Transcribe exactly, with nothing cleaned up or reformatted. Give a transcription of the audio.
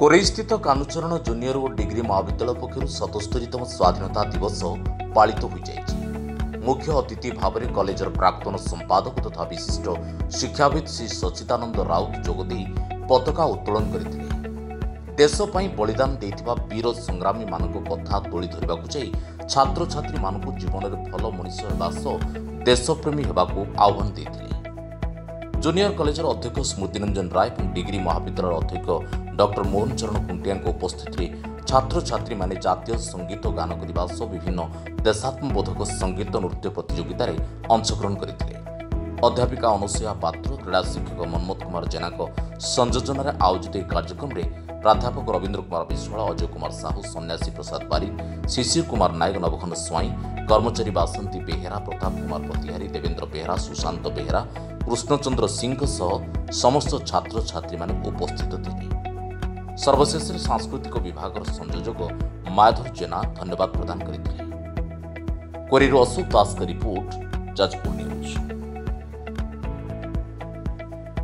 कोरेइस्थित कानुचरण junior और degree महाविद्यालय पक्षर सतस्तरीतम स्वाधीनता दिवस पालित हो जाएगी। मुख्य अतिथि भाव में कॉलेजर प्राक्तन संपादक तथा विशिष्ट शिक्षाविद श्री सच्चिदानंद राउत जोगदे पताका उत्तोलन करथिले। देश पई बलिदान देइथिबा वीर संग्रामी मानक कथा तोली धरिबाकु जाई छात्र छात्री मानक जीवन में भल मनीष हेबा सह देशप्रेमी हेबाकु आह्वान देइथिले। जूनियर कॉलेजर अध्यक्ष स्मृतिरंजन राय और डिग्री महाविद्यालय अध्यक्ष डॉक्टर मोहन चरण कुंटिया उपस्थित छात्र छात्री माने जातीय संगीत गान करने सह विभिन्न देशात्मबोधक संगीत नृत्य प्रतियोगिता अंशग्रहण करते। अध्यापिका अनुसया पात्र, क्रीड़ा शिक्षक मनमोहन कुमार जेनाक संयोजन में आयोजित एक कार्यक्रम में प्राध्यापक रवींद्र कुमार विश्वाल, अजय कुमार साहू, सन्यासी प्रसाद बारिक, शिशिर कुमार नायक, नवघन स्वाई, कर्मचारी बासंती बेहेरा, प्रताप कुमार प्रतिहारी, देवेंद्र बेहेरा, सुशांत बेहेरा, कृष्णचंद्र सिंह सह समस्त छात्र छात्री माने उपस्थित थे। सर्वशेष सांस्कृतिक विभाग संयोजक मायाधर जेना धन्यवाद प्रदान करते। कोरेरू अशोक दास का रिपोर्ट, जाजपुर न्यूज।